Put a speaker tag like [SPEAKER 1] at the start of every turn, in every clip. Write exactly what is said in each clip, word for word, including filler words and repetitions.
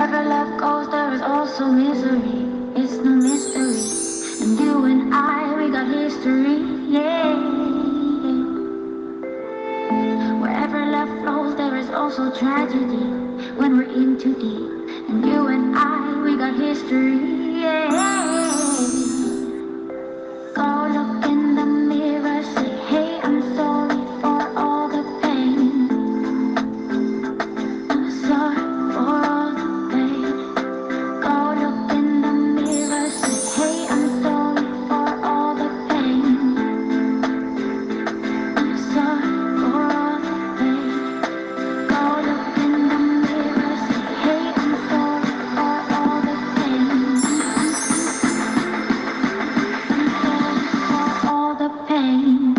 [SPEAKER 1] Wherever love goes, there is also misery. It's no mystery. And you and I, we got history. Yeah. Wherever love flows, there is also tragedy. When we're in too deep. And you and I, we got history. Yeah. Go look in the mirror, say, hey, I'm sorry for all the pain. I'm sorry for all the pain. Go look in the mirror, say, hey, I'm sorry for all the pain. I'm sorry for all the pain. Go look in the mirror, say, hey, I'm sorry for all the pain. I'm sorry for all the pain.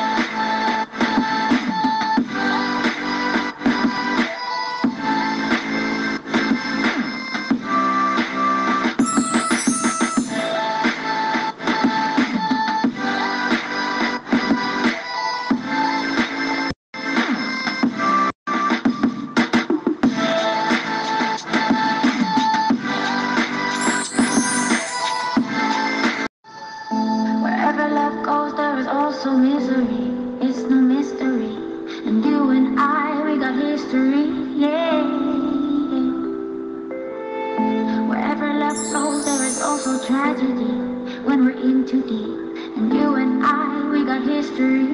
[SPEAKER 1] Wherever love goes, there is also misery. It's no mystery. And you and I, we got history. Yeah. Wherever love flows, there is also tragedy. When we're in too deep. And you and I, we got history.